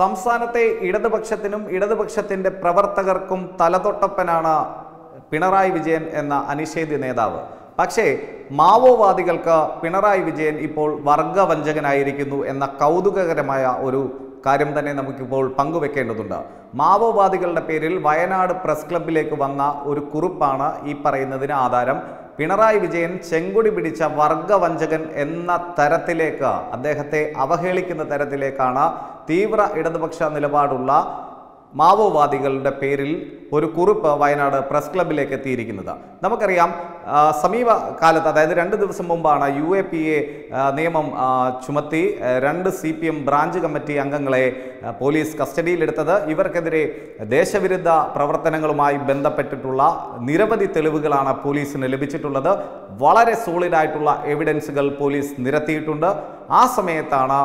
സംസ്ഥാനത്തെ ഇടതുപക്ഷത്തിനും ഇടതുപക്ഷത്തിന്റെ പ്രവർത്തകർക്കും തലതൊട്ടപ്പനാണ് പിണറായി വിജയൻ എന്ന അനിഷേധ്യ നേതാവ്. പക്ഷേ മാവോവാദികൾക്ക് പിണറായി വിജയൻ ഇപ്പോൾ വർഗവഞ്ചകനായിരിക്കുന്നു എന്ന കൗതുകകരമായ ഒരു കാര്യം തന്നെ നമുക്കിപ്പോൾ പങ്കുവെക്കേണ്ടതുണ്ട്. മാവോവാദികളുടെ പേരിൽ വയനാട് പ്രസ് ക്ലബിലേക്ക് വന്ന ഒരു കുറിപ്പാണ് ഈ പറയുന്നതിന് ആധാരം. പിണറായി വിജയൻ ചെങ്കൊടി പിടിച്ച വർഗവഞ്ചകൻ എന്ന തരത്തിലേക്ക്, അദ്ദേഹത്തെ അവഹേളിക്കുന്ന തരത്തിലേക്കാണ് തീവ്ര ഇടതുപക്ഷ നിലപാടുള്ള മാവോവാദികളുടെ പേരിൽ ഒരു കുറിപ്പ് വയനാട് പ്രസ് ക്ലബിലേക്ക് എത്തിയിരിക്കുന്നത്. നമുക്കറിയാം, സമീപകാലത്ത്, അതായത് 2 ദിവസം മുമ്പാണ് UAPA നിയമം ചുമത്തി 2 CPM ബ്രാഞ്ച് കമ്മിറ്റി അംഗങ്ങളെ പോലീസ് കസ്റ്റഡിയിലെടുത്തത്. ഇവർക്കെതിരെ ദേശവിരുദ്ധ പ്രവർത്തനങ്ങളുമായി ബന്ധപ്പെട്ടിട്ടുള്ള നിരവധി തെളിവുകളാണ് പോലീസിന് ലഭിച്ചിട്ടുള്ളത്. വളരെ സോളിഡായിട്ടുള്ള എവിഡൻസുകൾ പോലീസ് നിരത്തിയിട്ടുണ്ട്. ആ സമയത്താണ്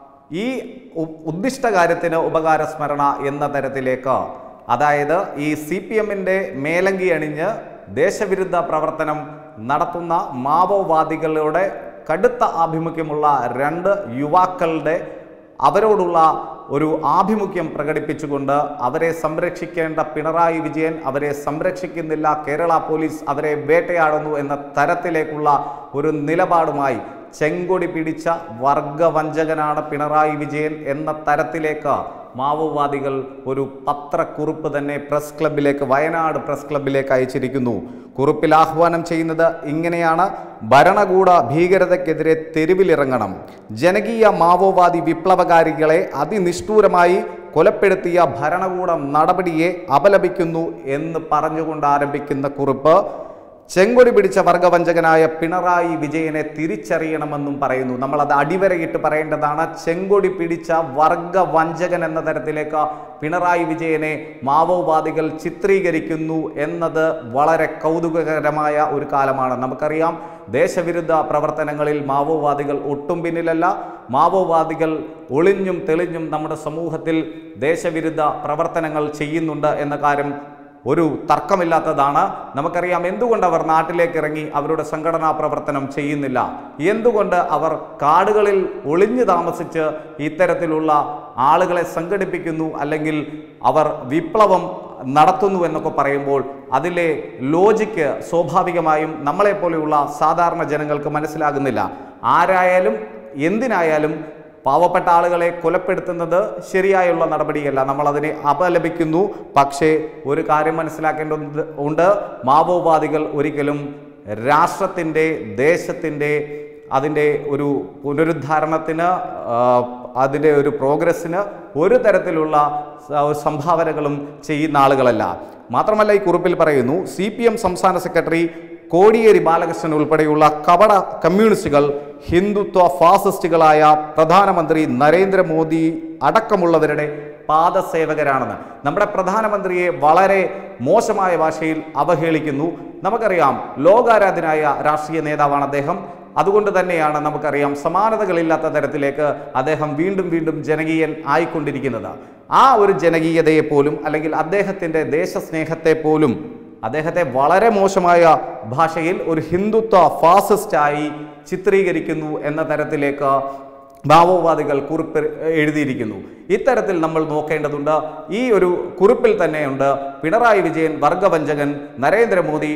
ഈ ഉദ്ദിഷ്ട കാര്യത്തിന് ഉപകാരസ്മരണ എന്ന തരത്തിലേക്ക്, അതായത് ഈ CPMന്റെ മേലങ്കി അണിഞ്ഞ് ദേശവിരുദ്ധ പ്രവർത്തനം നടത്തുന്ന മാവോവാദികളുടെ കടുത്ത ആഭിമുഖ്യമുള്ള 2 യുവാക്കളുടെ അവരോടുള്ള ഒരു ആഭിമുഖ്യം പ്രകടിപ്പിച്ചുകൊണ്ട് അവരെ സംരക്ഷിക്കേണ്ട പിണറായി വിജയൻ അവരെ സംരക്ഷിക്കുന്നില്ല, കേരള പോലീസ് അവരെ വേട്ടയാടുന്നു എന്ന തരത്തിലേക്കുള്ള ഒരു നിലപാടുമായി ചെങ്കൊടി പിടിച്ച വർഗവഞ്ചകനാണ് പിണറായി വിജയൻ എന്ന തരത്തിലേക്ക് മാവോവാദികൾ ഒരു പത്രക്കുറിപ്പ് തന്നെ പ്രസ് ക്ലബിലേക്ക്, വയനാട് പ്രസ് ക്ലബിലേക്ക് അയച്ചിരിക്കുന്നു. കുറിപ്പിൽ ആഹ്വാനം ചെയ്യുന്നത് ഇങ്ങനെയാണ്: ഭരണകൂട ഭീകരതയ്ക്കെതിരെ തെരുവിലിറങ്ങണം. ജനകീയ മാവോവാദി വിപ്ലവകാരികളെ അതിനിഷ്ഠൂരമായി കൊലപ്പെടുത്തിയ ഭരണകൂട നടപടിയെ അപലപിക്കുന്നു എന്ന് പറഞ്ഞുകൊണ്ട് ആരംഭിക്കുന്ന കുറിപ്പ് ചെങ്കൊടി പിടിച്ച വർഗവഞ്ചകനായ പിണറായി വിജയനെ തിരിച്ചറിയണമെന്നും പറയുന്നു. നമ്മളത് അടിവരയിട്ട് പറയേണ്ടതാണ്. ചെങ്കൊടി പിടിച്ച വർഗവഞ്ചകൻ എന്ന തരത്തിലേക്ക് പിണറായി വിജയനെ മാവോവാദികൾ ചിത്രീകരിക്കുന്നു എന്നത് വളരെ കൗതുകകരമായ ഒരു കാലമാണ്. നമുക്കറിയാം, ദേശവിരുദ്ധ പ്രവർത്തനങ്ങളിൽ മാവോവാദികൾ ഒട്ടും പിന്നിലല്ല. മാവോവാദികൾ ഒളിഞ്ഞും തെളിഞ്ഞും നമ്മുടെ സമൂഹത്തിൽ ദേശവിരുദ്ധ പ്രവർത്തനങ്ങൾ ചെയ്യുന്നുണ്ട് എന്ന കാര്യം ഒരു തർക്കമില്ലാത്തതാണ്. നമുക്കറിയാം എന്തുകൊണ്ട് അവർ നാട്ടിലേക്ക് ഇറങ്ങി അവരുടെ സംഘടനാ പ്രവർത്തനം ചെയ്യുന്നില്ല, എന്തുകൊണ്ട് അവർ കാടുകളിൽ ഒളിഞ്ഞു താമസിച്ച് ഇത്തരത്തിലുള്ള ആളുകളെ സംഘടിപ്പിക്കുന്നു, അല്ലെങ്കിൽ അവർ വിപ്ലവം നടത്തുന്നു എന്നൊക്കെ പറയുമ്പോൾ അതിലെ ലോജിക്ക് സ്വാഭാവികമായും നമ്മളെപ്പോലെയുള്ള സാധാരണ ജനങ്ങൾക്ക് മനസ്സിലാകുന്നില്ല. ആരായാലും എന്തിനായാലും പാവപ്പെട്ട ആളുകളെ കൊലപ്പെടുത്തുന്നത് ശരിയായുള്ള നടപടിയല്ല, നമ്മളതിനെ അപലപിക്കുന്നു. പക്ഷേ ഒരു കാര്യം മനസ്സിലാക്കേണ്ടതുണ്ട്, മാവോവാദികൾ ഒരിക്കലും രാഷ്ട്രത്തിൻ്റെ, ദേശത്തിൻ്റെ, അതിൻ്റെ ഒരു പുനരുദ്ധാരണത്തിന്, അതിൻ്റെ ഒരു പ്രോഗ്രസ്സിന് ഒരു തരത്തിലുള്ള സംഭാവനകളും ചെയ്യുന്ന ആളുകളല്ല. മാത്രമല്ല, ഈ കുറിപ്പിൽ പറയുന്നു, CPM സംസ്ഥാന സെക്രട്ടറി കോടിയേരി ബാലകൃഷ്ണൻ ഉൾപ്പെടെയുള്ള കപട കമ്മ്യൂണിസ്റ്റുകൾ ഹിന്ദുത്വ ഫാസിസ്റ്റുകളായ പ്രധാനമന്ത്രി നരേന്ദ്രമോദി അടക്കമുള്ളവരുടെ പാദസേവകരാണെന്ന് നമ്മുടെ പ്രധാനമന്ത്രിയെ വളരെ മോശമായ ഭാഷയിൽ അവഹേളിക്കുന്നു. നമുക്കറിയാം, ലോകാരാധനായ രാഷ്ട്രീയ നേതാവാണ് അദ്ദേഹം. അതുകൊണ്ട് തന്നെയാണ് നമുക്കറിയാം സമാനതകളില്ലാത്ത തരത്തിലേക്ക് അദ്ദേഹം വീണ്ടും വീണ്ടും ജനകീയൻ ആയിക്കൊണ്ടിരിക്കുന്നത്. ആ ഒരു ജനകീയതയെ പോലും, അല്ലെങ്കിൽ അദ്ദേഹത്തിൻ്റെ ദേശസ്നേഹത്തെ പോലും, അദ്ദേഹത്തെ വളരെ മോശമായ ഭാഷയിൽ ഒരു ഹിന്ദുത്വ ഫാസിസ്റ്റായി ചിത്രീകരിക്കുന്നു എന്ന തരത്തിലേക്ക് മാവോവാദികൾ കുറിപ്പ് എഴുതിയിരിക്കുന്നു. ഇത്തരത്തിൽ നമ്മൾ നോക്കേണ്ടതുണ്ട്. ഈ ഒരു കുറിപ്പിൽ തന്നെയുണ്ട് പിണറായി വിജയൻ വർഗവഞ്ചകൻ, നരേന്ദ്രമോദി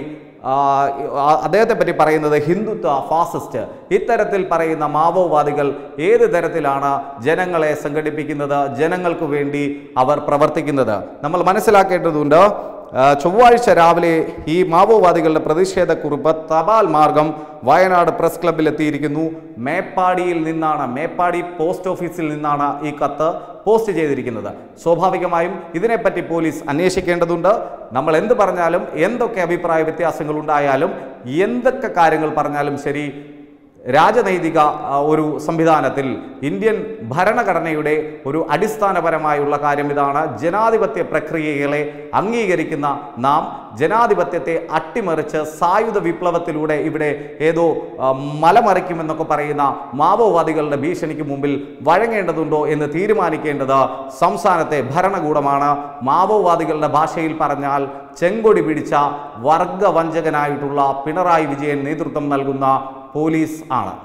അദ്ദേഹത്തെ പറ്റി പറയുന്നത് ഹിന്ദുത്വ ഫാസിസ്റ്റ്. ഇത്തരത്തിൽ പറയുന്ന മാവോവാദികൾ ഏത് തരത്തിലാണ് ജനങ്ങളെ സംഘടിപ്പിക്കുന്നത്, ജനങ്ങൾക്ക് വേണ്ടി അവർ പ്രവർത്തിക്കുന്നത് നമ്മൾ മനസ്സിലാക്കേണ്ടതുണ്ട്. ചൊവ്വാഴ്ച രാവിലെ ഈ മാവോവാദികളുടെ പ്രതിഷേധക്കുറിപ്പ് തപാൽ മാർഗം വയനാട് പ്രസ് ക്ലബിൽ എത്തിയിരിക്കുന്നു. മേപ്പാടിയിൽ നിന്നാണ്, മേപ്പാടി പോസ്റ്റ് ഓഫീസിൽ നിന്നാണ് ഈ കത്ത് പോസ്റ്റ് ചെയ്തിരിക്കുന്നത്. സ്വാഭാവികമായും ഇതിനെപ്പറ്റി പോലീസ് അന്വേഷിക്കേണ്ടതുണ്ട്. നമ്മൾ എന്ത് പറഞ്ഞാലും, എന്തൊക്കെ അഭിപ്രായ വ്യത്യാസങ്ങൾ ഉണ്ടായാലും, എന്തൊക്കെ കാര്യങ്ങൾ പറഞ്ഞാലും ശരി, രാജനൈതിക ഒരു സംവിധാനത്തിൽ ഇന്ത്യൻ ഭരണഘടനയുടെ ഒരു അടിസ്ഥാനപരമായുള്ള കാര്യം ഇതാണ്: ജനാധിപത്യ പ്രക്രിയകളെ അംഗീകരിക്കുന്ന നാം ജനാധിപത്യത്തെ അട്ടിമറിച്ച് സായുധ വിപ്ലവത്തിലൂടെ ഇവിടെ ഏതോ മലമറിക്കുമെന്നൊക്കെ പറയുന്ന മാവോവാദികളുടെ ഭീഷണിക്ക് മുമ്പിൽ വഴങ്ങേണ്ടതുണ്ടോ എന്ന് തീരുമാനിക്കേണ്ടത് സംസ്ഥാനത്തെ ഭരണകൂടമാണ്. മാവോവാദികളുടെ ഭാഷയിൽ പറഞ്ഞാൽ ചെങ്കൊടി പിടിച്ച വർഗവഞ്ചകനായിട്ടുള്ള പിണറായി വിജയൻ നേതൃത്വം നൽകുന്ന പോലീസ് ആണ്.